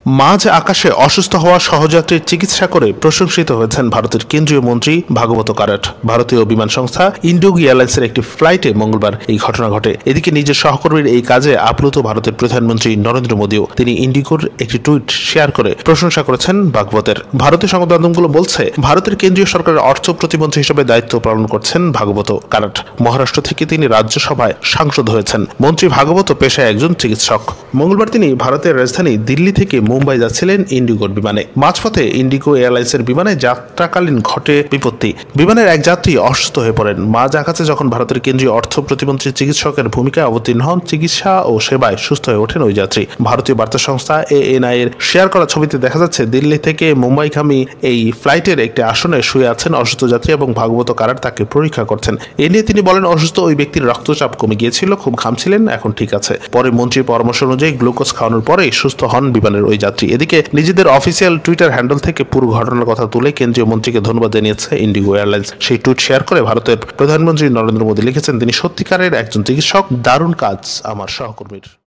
মাঝ আকাশে অসুস্থ হওয়া সহযাত্রীর চিকিৎসা করে প্রশংসিত হয়েছেন ভারতের কেন্দ্রীয় মন্ত্রী ভাগবত কারাট। ভারতীয় বিমান সংস্থা ইন্ডিগো এয়ারলাইন্সের একটি ফ্লাইটে মঙ্গলবার এই ঘটনা ঘটে। এদিকে নিজের সহকর্মীর এই কাজে আপ্লুত ভারতের প্রধানমন্ত্রী নরেন্দ্র মোদীও তিনি ইন্ডিগোর একটি টুইট শেয়ার করে প্রশংসা করেছেন ভাগবতের। ভারতীয় সংবাদ মাধ্যমগুলো বলছে, ভারতের কেন্দ্রীয় সরকারের অর্থ প্রতিমন্ত্রী হিসেবে দায়িত্ব পালন করছেন ভাগবত কারাট। মহারাষ্ট্র থেকে তিনি রাজ্যসভায় সাংসদ হয়েছেন। মন্ত্রী ভাগবত পেশায় একজন চিকিৎসক। মঙ্গলবার তিনি ভারতের রাজধানী দিল্লি থেকে মুম্বাই যাচ্ছিলেন ইন্ডিগোর বিমানে। মাঝপথে ইন্ডিগো এয়ারলাইন্সের বিমানে যাত্রাকালীন ঘটে বিপত্তি। বিমানের এক যাত্রী অসুস্থ হয়ে পড়েন। মাঝ আকাশে যখন ভারতের কেন্দ্রীয় অর্থ প্রতিমন্ত্রী চিকিৎসকের ভূমিকায় অবতীর্ণ হন, চিকিৎসা ও সেবায় সুস্থ হয়ে ওঠেন ওই যাত্রী। ভারতীয় বার্তা সংস্থা ANI এর শেয়ার করা ছবিতে দেখা যাচ্ছে, দিল্লি থেকে মুম্বাইগামী এই ফ্লাইটের একটি আসনে শুয়ে আছেন অসুস্থ যাত্রী এবং ভাগবত কারাট তাকে পরীক্ষা করছেন। এ নিয়ে তিনি বলেন, অসুস্থ ওই ব্যক্তির রক্তচাপ কমে গিয়েছিল, খুব ঘামছিলেন, এখন ঠিক আছে। পরে মন্ত্রীর পরামর্শ অনুযায়ী গ্লুকোজ খাওয়ানোর পরেই সুস্থ হন বিমানের ওই যাত্রী। এদিকে নিজেদের অফিসিয়াল টুইটার হ্যান্ডেল থেকে পুরো ঘটনার কথা তুলে কেন্দ্রীয় মন্ত্রীকে ধন্যবাদ জানিয়েছে ইন্ডিগো এয়ারলাইন্স। সেই টুইট শেয়ার করে ভারতের প্রধানমন্ত্রী নরেন্দ্র মোদী লিখেছেন, তিনি সত্যিকারের একজন চিকিৎসক, দারুণ কাজ আমার সহকর্মীর।